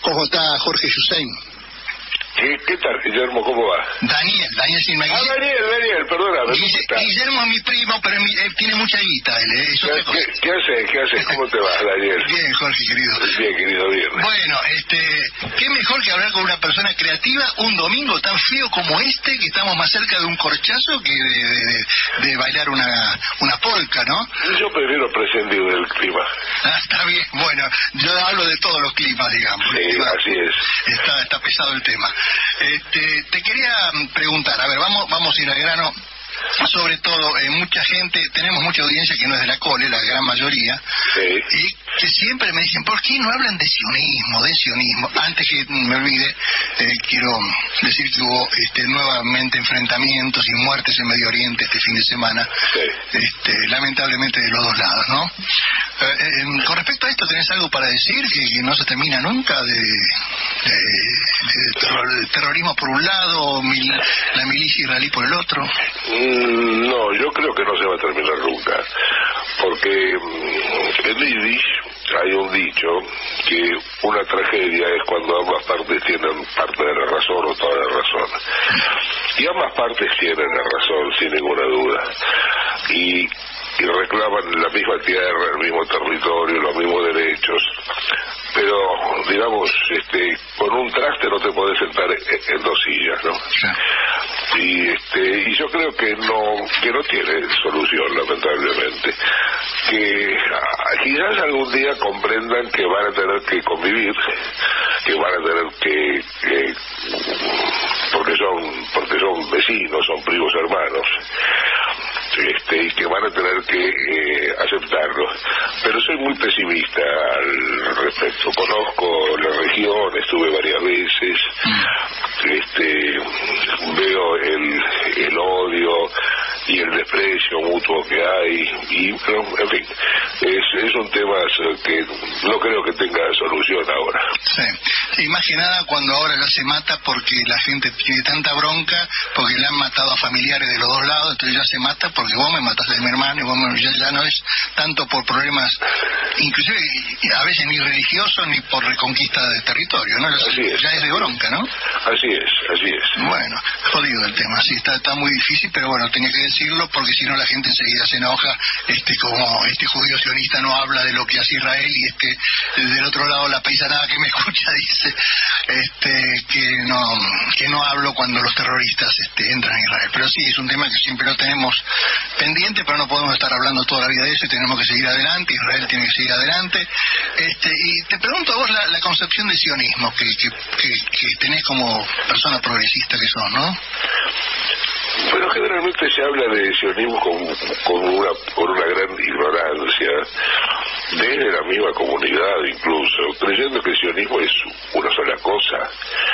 ¿Cómo está Jorge Yusein? ¿Qué tal, Guillermo? ¿Cómo va? Daniel sin Maguire. Daniel, perdóname. Guillermo es mi primo, pero él tiene mucha guita, eso es otra cosa. ¿Qué haces? ¿Cómo te va, Daniel? Bien, Jorge, querido. Bien, querido, bien. Bueno, qué mejor que hablar con una persona creativa un domingo tan feo como que estamos más cerca de un corchazo que de bailar una polca, ¿no? Yo prefiero prescindir del clima. Está bien, bueno, yo hablo de todos los climas, digamos. Sí, así es. Está pesado el tema. Te quería preguntar, a ver, vamos a ir al grano. Sobre todo, mucha gente, tenemos mucha audiencia que no es de la Cole, la gran mayoría, sí. Y que siempre me dicen, ¿por qué no hablan de sionismo? Antes que me olvide, quiero decir que hubo nuevamente enfrentamientos y muertes en Medio Oriente este fin de semana, sí. Lamentablemente de los dos lados, ¿no? Con respecto a esto, ¿tenés algo para decir que no se termina nunca de terrorismo por un lado, la milicia israelí por el otro? No, yo creo que no se va a terminar nunca, porque en Yiddish hay un dicho que una tragedia es cuando ambas partes tienen parte de la razón o toda la razón, y ambas partes tienen la razón sin ninguna duda, y reclaman la misma tierra, el mismo territorio, los mismos derechos, pero digamos, con un traste no te podés sentar en dos sillas, ¿no? Sí. Y yo creo que no tiene solución, lamentablemente, que quizás algún día comprendan que van a tener que convivir, que van a tener que porque son vecinos, son primos hermanos, y que van a tener que aceptarlo, pero soy muy pesimista al respecto. Conozco la región, estuve varias veces, veo el odio y el desprecio mutuo que hay, y en fin, es un tema que no creo que tenga solución ahora. Sí, más que nada cuando ahora ya se mata porque la gente tiene tanta bronca, porque le han matado a familiares de los dos lados, entonces ya se mata porque vos me mataste de mi hermano, y vos ya no es tanto por problemas, inclusive a veces ni religiosos ni por reconquista de territorio, ¿no? Ya es de bronca, ¿no? Así es. Bueno, jodido el tema, sí, está muy difícil, pero bueno, tenía que decirlo porque si no la gente enseguida se enoja, como este judío sionista no habla de lo que hace Israel, y del otro lado la paisanada que me escucha dice que no hablo cuando los terroristas entran a Israel. Pero sí, es un tema que siempre lo tenemos pendiente, pero no podemos estar hablando toda la vida de eso y tenemos que seguir adelante, Israel tiene que seguir adelante. Y te pregunto a vos la concepción de sionismo que tenés como persona progresista que sos, ¿no? Bueno, generalmente se habla de sionismo con una gran ignorancia, desde la misma comunidad incluso, creyendo que el sionismo es una sola cosa.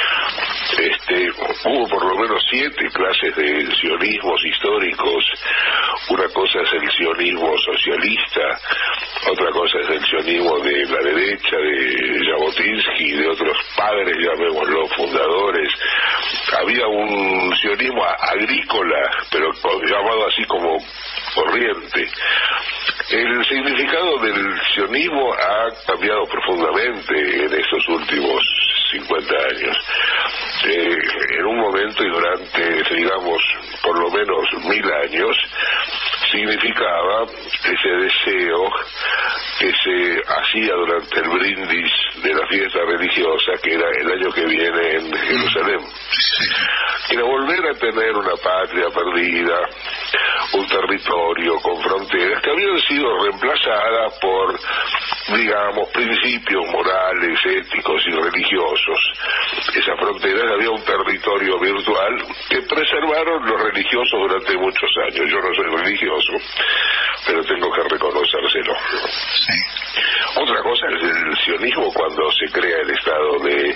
Hubo por lo menos 7 clases de sionismos históricos. Una cosa es el sionismo socialista, otra cosa es el sionismo de la derecha, de Jabotinsky, de otros padres, llamémoslo, fundadores. Había un sionismo agrícola, pero llamado así como corriente. El significado del sionismo ha cambiado profundamente en estos últimos 50 años. En un momento y durante, digamos, por lo menos 1000 años, significaba ese deseo que se hacía durante el brindis de la fiesta religiosa, que era el año que viene en Jerusalén. Era volver a tener una patria perdida, un territorio con fronteras que habían sido reemplazadas por, digamos, principios morales, éticos y religiosos. Esas fronteras, había un territorio virtual que preservaron los religiosos durante muchos años. Yo no soy religioso, pero tengo que reconocérselo. Sí. Otra cosa es el sionismo cuando se crea el Estado de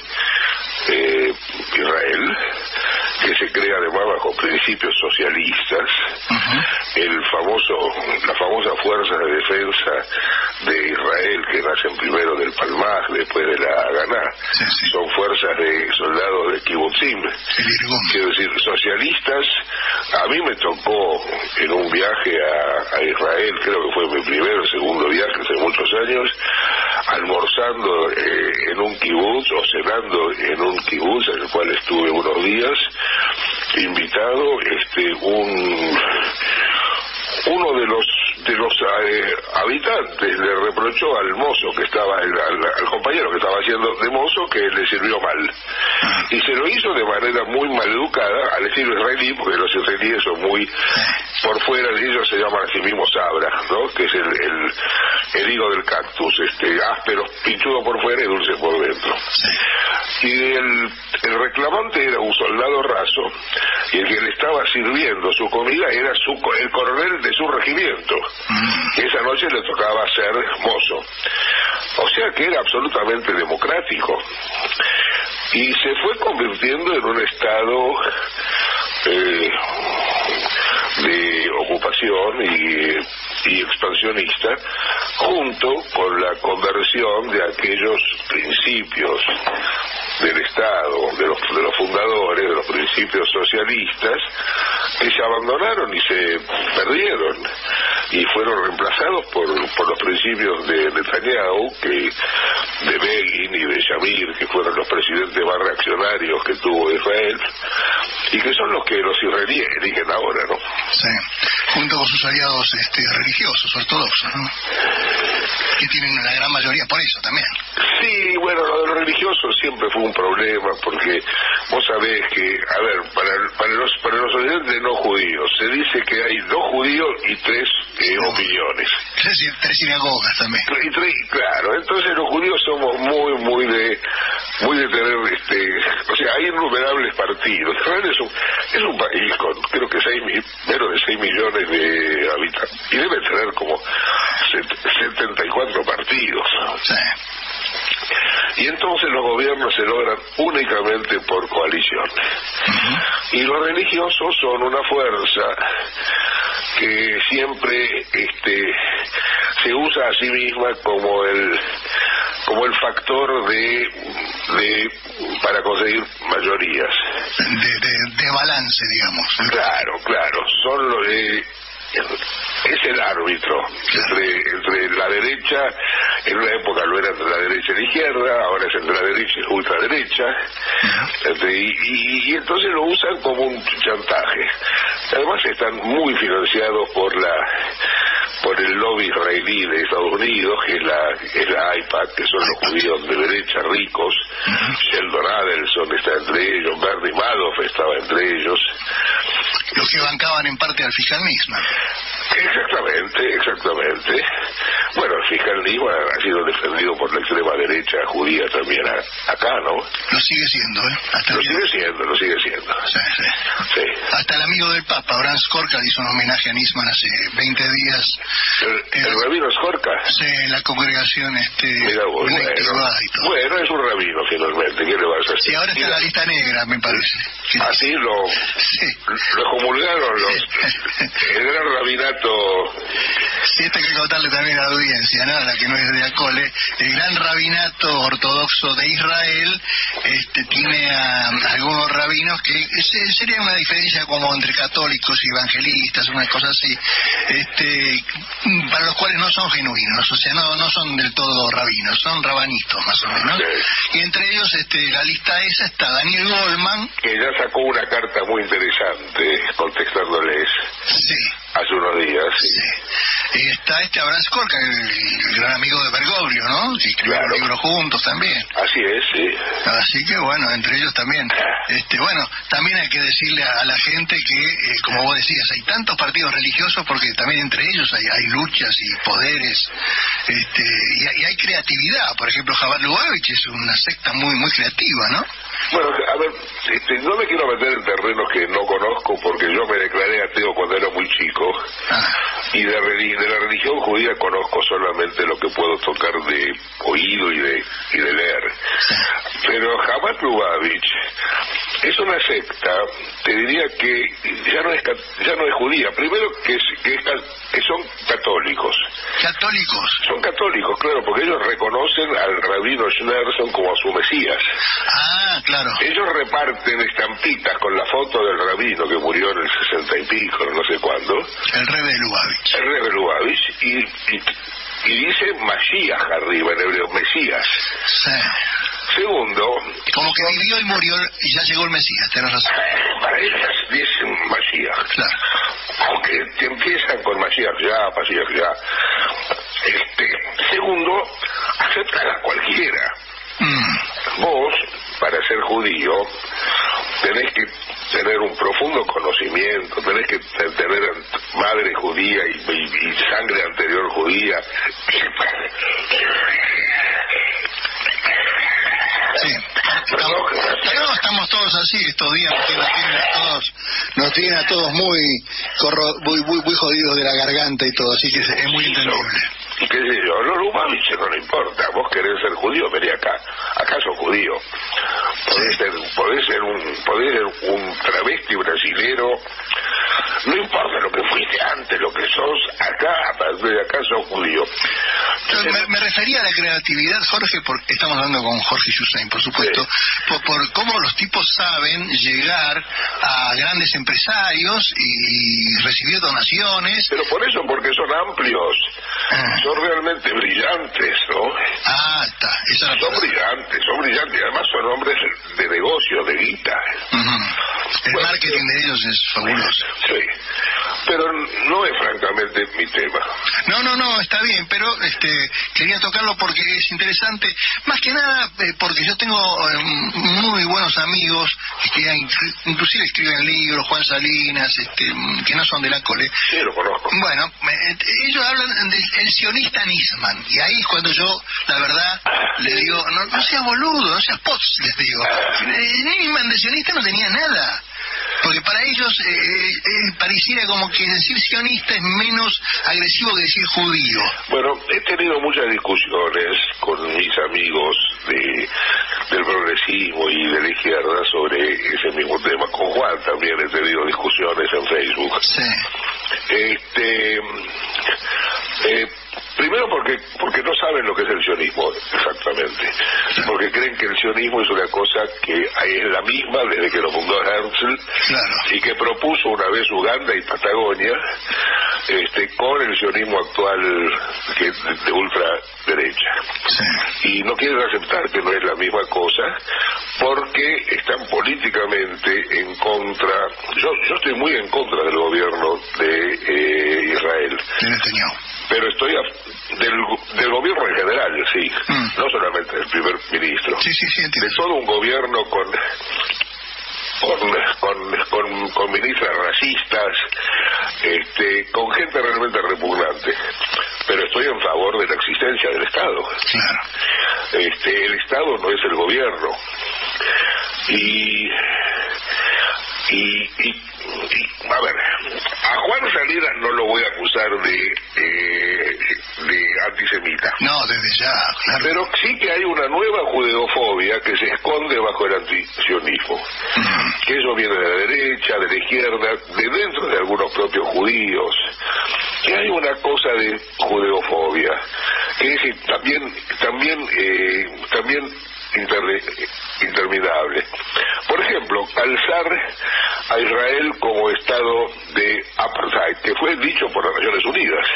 Israel, que se crea además bajo principios socialistas. La famosa fuerza de defensa de Israel, que nacen primero del Palmaj, después de la Haganá, son fuerzas de soldados de Kibbutzim, quiero decir, socialistas. A mí me tocó en un viaje a Israel, creo que fue mi primer o segundo viaje hace muchos años, almorzando en un kibutz o cenando en un kibutz en el cual estuve unos días invitado. Uno de los habitantes le reprochó al mozo que estaba, al compañero que estaba haciendo de mozo, que le sirvió mal, y se lo hizo de manera muy maleducada al estilo israelí, porque los israelíes son muy por fuera de ellos, se llaman a sí mismos sabra, ¿no? Que es el higo del cactus, áspero, pinchudo por fuera y dulce por dentro. Y el reclamante era un soldado raso, y el que le estaba sirviendo su comida era el coronel de su regimiento, que esa noche le tocaba ser mozo. O sea que era absolutamente democrático, y se fue convirtiendo en un estado de ocupación y expansionista, junto con la conversión de aquellos principios del Estado, de los fundadores, de los principios socialistas, que se abandonaron y se perdieron, y fueron reemplazados por los principios de Netanyahu, de Begin y de Shamir, que fueron los presidentes más reaccionarios que tuvo Israel, y que son los que los israelíes eligen ahora, ¿no? Sí, junto con sus aliados religiosos, ortodoxos, ¿no? Que tienen la gran mayoría por eso también. Sí, bueno, lo de los religiosos siempre fue un problema, porque vos sabés que, a ver, para los oyentes no judíos, se dice que hay 2 judíos y 3 opiniones. 3 sinagogas también. Claro, entonces los judíos somos muy de tener, o sea, hay innumerables partidos. Israel es un país con, creo que menos de 6 millones de habitantes, y debe tener como 74 partidos. Sí. Y entonces los gobiernos se logran únicamente por coalición. Y los religiosos son una fuerza que siempre se usa a sí misma como el factor para conseguir mayorías. De balance, digamos. Claro, es el árbitro entre la derecha. En una época lo era entre la derecha y la izquierda, ahora es entre la derecha y la ultraderecha, y entonces lo usan como un chantaje. Además están muy financiados por el lobby israelí de Estados Unidos, que es la AIPAC, que son los judíos de derecha ricos. Sheldon Adelson está entre ellos, Bernie Madoff estaba entre ellos. Los que bancaban en parte al fiscalismo. Exactamente. Bueno, el fiscalismo ha sido defendido por la extrema derecha judía también acá, ¿no? Lo sigue siendo, ¿eh? Lo sigue siendo. Sí. Hasta el amigo del Papa, Abraham Skorka, hizo un homenaje a Nisman hace 20 días. ¿El rabino Skorka? Sí, en la congregación Mira vos, bueno, es un rabino finalmente, ¿qué le vas a hacer? Sí, ahora está en la lista negra, me parece. Así lo comulgaron el gran rabinato. Sí, esto hay que contarle también a la audiencia, ¿no? A la que no es de Acole. El gran rabinato ortodoxo de Israel tiene a algunos rabinos que sería una diferencia como entre católicos y evangelistas, una cosa así, para los cuales no son genuinos, o sea, no son del todo rabinos, son rabanitos más o menos. Y entre ellos, la lista esa está Daniel Goldman, que ya sacó una carta muy interesante contestándoles. Sí. Hace unos días, sí. Y está Abraham Skorka, el gran amigo de Bergoglio, ¿no? Que escribieron libros juntos también. Así es, sí. Así que bueno, entre ellos también. Bueno, también hay que decirle a la gente que, como vos decías, hay tantos partidos religiosos porque también entre ellos hay luchas y poderes, y hay creatividad. Por ejemplo, Chabad Lubavitch es una secta muy creativa, ¿no? Bueno, a ver, no me quiero meter en terrenos que no conozco, porque yo me declaré ateo cuando era muy chico, y de la religión judía conozco solamente lo que puedo tocar de oído y de leer. Pero Chabad Lubavitch es una secta, te diría que ya no es judía. Primero que son católicos. ¿Católicos? Son católicos, claro, porque ellos reconocen al rabino Schneerson como a su Mesías. Ah, claro. Ellos reparten estampitas con la foto del rabino que murió en el 60 y pico, no sé cuándo. El Rebbe de Lubavitch. El Rebbe de Lubavitch, y dice Mashiach arriba, en hebreo, Mesías. Sí. Segundo, como que vivió y murió y ya llegó el Mesías, tenés razón. Para ellas dicen Mashiach. Claro. Aunque te empiezan con Mashiach ya. Segundo, aceptan a cualquiera. Vos, para ser judío, tenés que tener un profundo conocimiento, tenés que tener madre judía y sangre anterior judía. Sí. Estamos todos así estos días, porque nos tienen a todos muy jodidos de la garganta y todo, así que es muy entendible. Y qué sé yo, los Lubavitch no le importa, vos querés ser judío, vení acá sos judío. Podés ser un travesti brasilero, no importa lo que fuiste antes, lo que sos, desde acá sos judío. Me refería a la creatividad, Jorge, porque estamos hablando con Jorge Yusain, por supuesto, sí. por cómo los tipos saben llegar a grandes empresarios y recibir donaciones. Pero por eso, porque son amplios, son realmente brillantes, ¿no? Está. Son brillantes, además son hombres de negocio, de guita. El marketing de ellos es fabuloso. Sí, pero no es francamente mi tema. No, está bien, pero quería tocarlo porque es interesante, más que nada porque yo tengo muy buenos amigos que inclusive escriben libros, Juan Salinas, que no son de la Cole. Sí, lo conozco. Bueno, ellos hablan del sionista Nisman, y ahí es cuando yo, la verdad, le digo, no seas boludo, no seas pots, les digo. Nisman de sionista no tenía nada. Porque para ellos pareciera como que decir sionista es menos agresivo que decir judío. Bueno, he tenido muchas discusiones con mis amigos del progresismo y de la izquierda sobre ese mismo tema. Con Juan también he tenido discusiones en Facebook. Sí. Primero porque no saben lo que es el sionismo exactamente, porque creen que el sionismo es una cosa que es la misma desde que lo fundó Herzl, y que propuso una vez Uganda y Patagonia, con el sionismo actual que de ultraderecha. Y no quieren aceptar que no es la misma cosa porque están políticamente en contra. Yo estoy muy en contra del gobierno de Israel. Pero estoy del gobierno en general, sí, no solamente del primer ministro, de todo un gobierno con ministras racistas, con gente realmente repugnante, pero estoy en favor de la existencia del Estado. El Estado no es el gobierno, y a ver, a Juan Salinas no lo voy a acusar de antisemita. No, desde ya, claro. Pero sí que hay una nueva judeofobia que se esconde bajo el antisionismo. Que eso viene de la derecha, de la izquierda, de dentro de algunos propios judíos. Que hay una cosa de judeofobia que es también interminable. Por ejemplo, alzar a Israel como estado de apartheid, que fue dicho por las Naciones Unidas.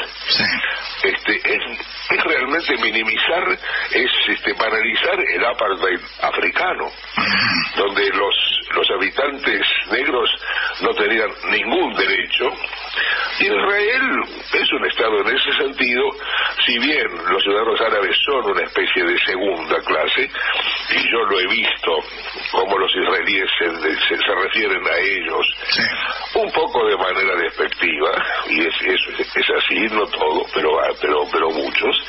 Es realmente minimizar, es banalizar el apartheid africano, donde los habitantes negros no tenían ningún derecho, y Israel es un estado en ese sentido, si bien los ciudadanos árabes son una especie de segunda clase, y yo lo he visto como los israelíes se refieren a ellos un poco de manera despectiva, y es así, no todo, pero muchos,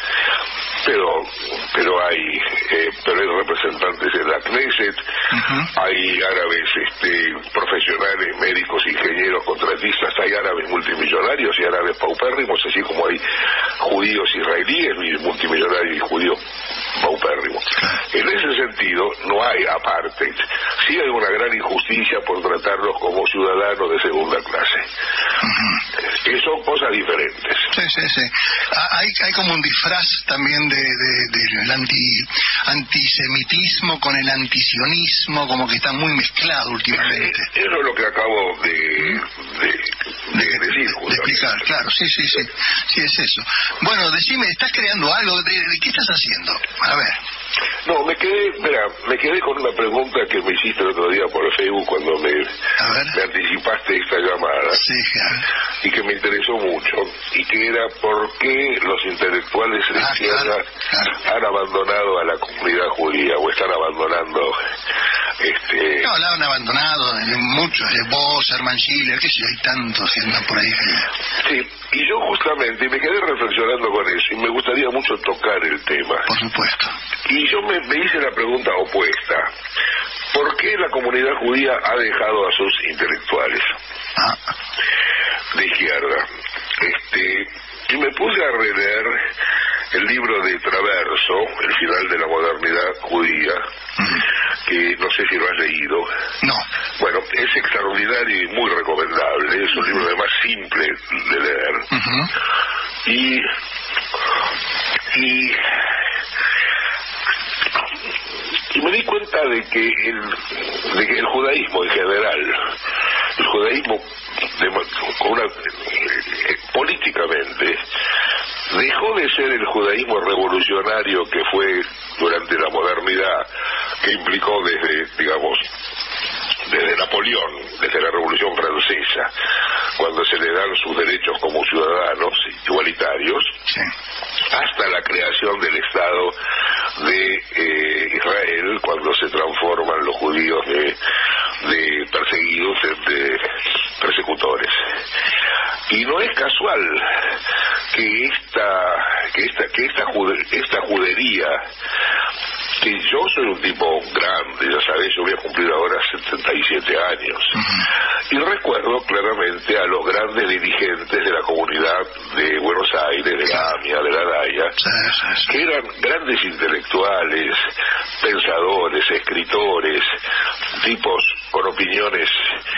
pero hay representantes en la Knesset, hay árabes profesionales, médicos, ingenieros, contratistas, hay árabes multimillonarios y árabes paupérrimos, así como hay judíos israelíes multimillonarios y judíos paupérrimos. En ese sentido no hay apartheid. Sí hay una gran injusticia por tratarlos como ciudadanos de segunda clase. Son cosas diferentes. Sí. Hay como un disfraz también del antisemitismo con el antisionismo, como que está muy mezclado últimamente. Eso es lo que acabo de decir. De explicar, claro, sí, es eso. Bueno, decime, ¿estás creando algo? ¿De qué estás haciendo? A ver. No, me quedé con una pregunta que me hiciste el otro día por Facebook cuando me anticipaste esta llamada. Sí, claro. Y que me interesó mucho, y que era por qué los intelectuales de izquierda han abandonado a la comunidad judía, o están abandonando No, la han abandonado muchos, vos, Herman Schiller, qué sé yo, hay tantos que andan por ahí. Sí, y yo justamente me quedé reflexionando con eso, y me gustaría mucho tocar el tema. Por supuesto. Y yo me hice la pregunta opuesta. ¿Por qué la comunidad judía ha dejado a sus intelectuales de izquierda? Y me puse a releer el libro de Traverso, El final de la modernidad judía, que no sé si lo has leído. No. Bueno, es extraordinario y muy recomendable, es un libro además simple de leer. Y me di cuenta de que el judaísmo en general, el judaísmo políticamente, dejó de ser el judaísmo revolucionario que fue durante la modernidad, que implicó desde Napoleón, desde la Revolución Francesa, cuando se le dan sus derechos como ciudadanos igualitarios, hasta la creación del Estado de Israel, cuando se transforman los judíos de perseguidos en persecutores. Y no es casual que esta judería, que yo soy un tipo grande, ya sabés, yo voy a cumplir ahora 77 años, y recuerdo claramente a los grandes dirigentes de la comunidad de Buenos Aires, de la AMIA, de la DAIA, que eran grandes intelectuales, pensadores, escritores, tipos con opiniones,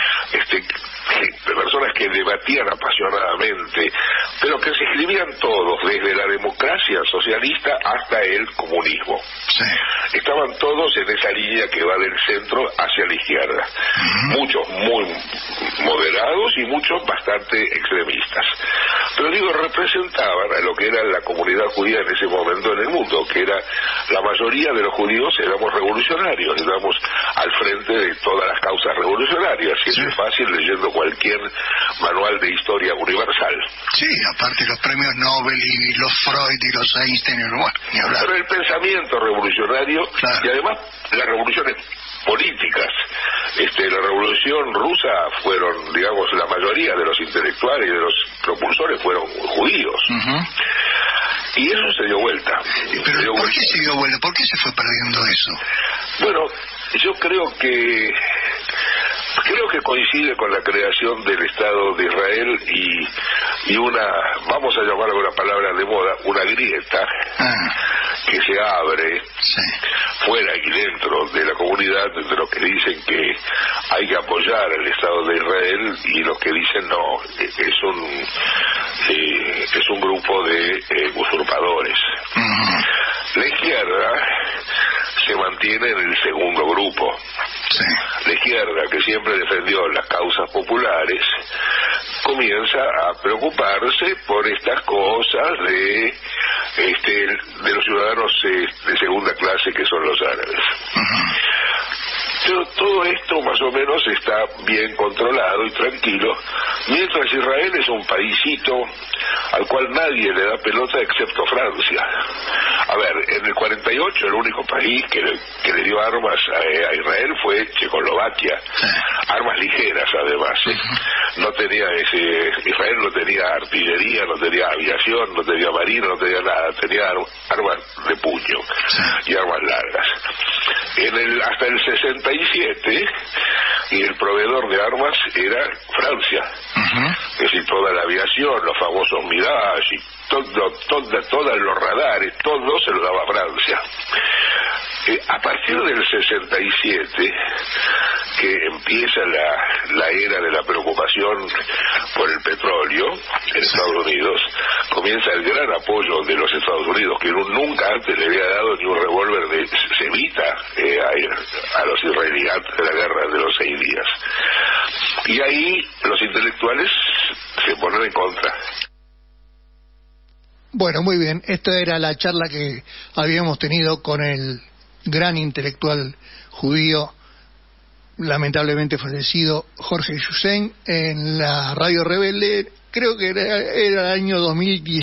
de personas que debatían apasionadamente, pero que se escribían todos, desde la democracia socialista hasta el comunismo. Estaban todos en esa línea que va del centro hacia la izquierda. Muchos muy moderados y muchos bastante extremistas. Pero representaban a lo que era la comunidad judía en ese momento en el mundo, que era la mayoría de los judíos éramos revolucionarios, estábamos al frente de todas las causas revolucionarias, y es fácil leyendo cualquier manual de historia universal. Sí, aparte los premios Nobel y los Freud y los Einstein, ni hablar. Pero el pensamiento revolucionario, y además las revoluciones políticas, la revolución rusa fueron, la mayoría de los intelectuales y de los propulsores fueron judíos. Y eso se dio vuelta. ¿Pero por qué se dio vuelta? ¿Por qué se fue perdiendo eso? Bueno, yo creo que coincide con la creación del Estado de Israel y una, vamos a llamarla con una palabra de moda, una grieta que se abre fuera y dentro de la comunidad, entre los que dicen que hay que apoyar al Estado de Israel y los que dicen no, es un grupo de usurpadores. La izquierda se mantiene en el segundo grupo. La izquierda, que siempre defendió las causas populares, comienza a preocuparse por estas cosas de los ciudadanos de segunda clase, que son los árabes. Pero todo esto más o menos está bien controlado y tranquilo, mientras Israel es un paísito al cual nadie le da pelota excepto Francia. A ver, en el 48 el único país que le dio armas a Israel fue Checoslovaquia, armas ligeras además. No tenía Israel no tenía artillería, no tenía aviación, no tenía marina, no tenía nada, tenía armas de puño y armas largas. Hasta el 67, y el proveedor de armas era Francia. Es decir, toda la aviación, los famosos Mirage y todos los radares, todo se lo daba Francia. A partir del 67, que empieza la era de la preocupación por el petróleo en Estados Unidos, comienza el gran apoyo de los Estados Unidos, que nunca antes le había dado ni un revólver de semita a los israelíes antes de la guerra de los 6 días. Y ahí los intelectuales se ponen en contra. Bueno, muy bien. Esta era la charla que habíamos tenido con el gran intelectual judío, lamentablemente fallecido, Jorge Yusen, en la Radio Rebelde. Creo que era el año 2010.